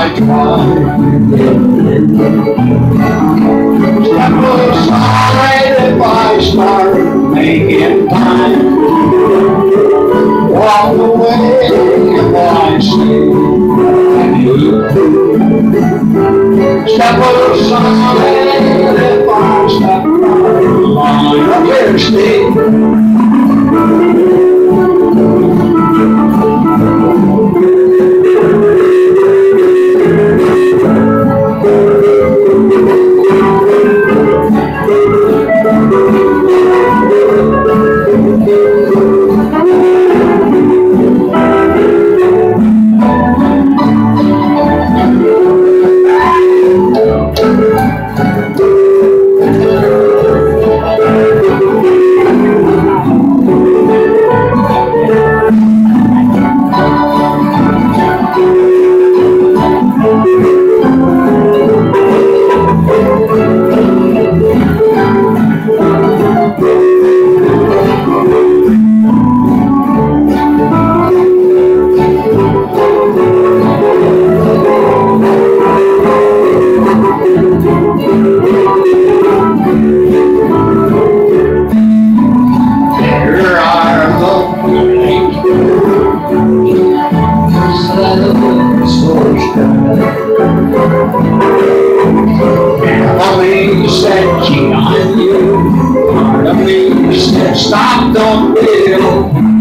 I try. Step aside if I start making time. Walk away if I say I need to. Step aside if I step out of line. Up here, Steve. Part of me said cheat on you. Part of me said stop, don't feel.